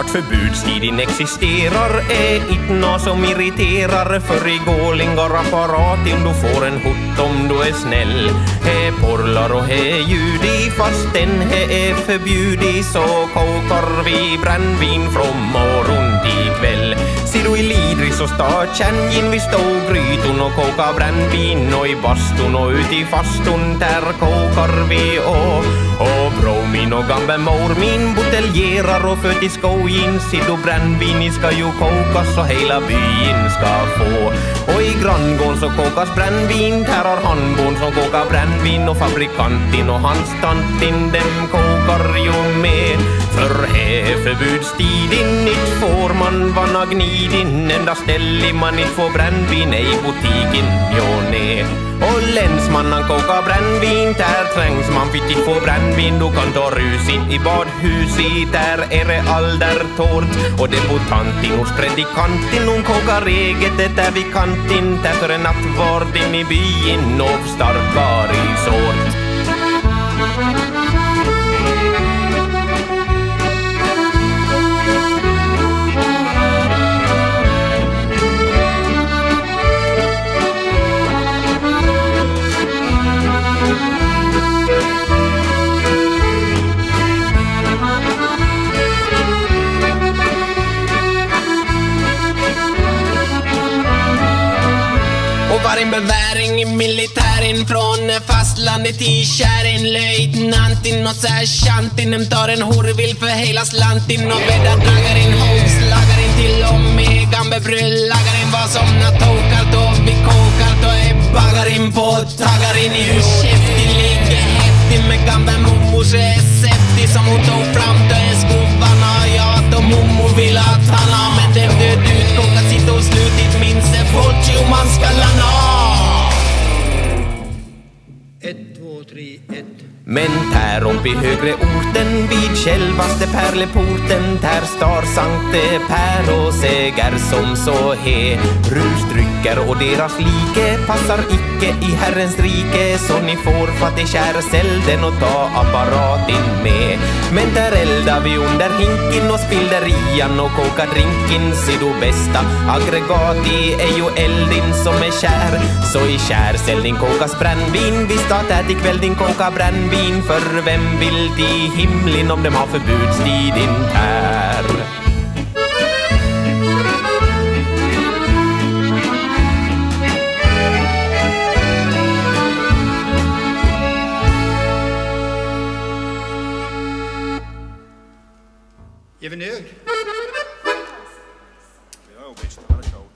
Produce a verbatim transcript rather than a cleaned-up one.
att förbudstiden existerar är inte något som irriterar. För i gålingar apparatin du får en hot om du är snäll. He porlar och he ljudi fast den he är förbjudi. Så kokar vi brännvin från morgon till kväll. Ser du i Lidri så står kängen vi stå gryton och kokar brännvin. Och i bastun och ut i fastun där kokar vi och Och bro min och gambe mor min buteljerar och föt i skojin. Ser du brännvin ska ju kokas så hela byn ska få. Och i granngården så kokas brännvin. Här har handbon som kokar brännvin. Och fabrikantin och hans tantin dem kokar ju med. För här förbudstiden inte får man vanna gnidin. Enda ställe man inte får brännvin är i butiken, jo nej. Och länsmannen kokar brännvin, där trängs man fitt inte få brännvin. Du kan ta rusin i badhuset, där är det alder tårt. Och debutantin hos predikantin, hon kokar eget det där vid kantin. Därför är nattvardin i byn och starkar i sort. Var en beväring i militären från fastlandet till kären. Löjtnantin och sergeantin, de tar en horvill för hela slantin. Och bäddar dragaren, hovslagaren till och med gambe bröllagaren. Var som natokalt och vi kokalt och är bagaren på tagaren. I hur käftig ligger häftig med gambe mommors recepti som hon tog fram till skovarna. Ja, då mommo vill att han har med dem död ut, koka sitt och slutit minns det folk jo man ska landa. Ett, två, tre, ett. Men där uppe i högre orten vid självaste pärleporten, där star Sankte Per och säger som så he. Rusdrycker och deras like passar icke i Herrens rike. Så ni får fatt i kärselden och ta apparatin med. Men där eldar vi under hinken och spilderian och kokar drinken. Se du bästa aggregati är ju eldin som är kär. Så i kärselden kokas brännvin, vi startar ikväll din koka brännvin. För vem vill till himlen om de har förbudstid intär? Är vi nöjd? Ja, visst, det var det.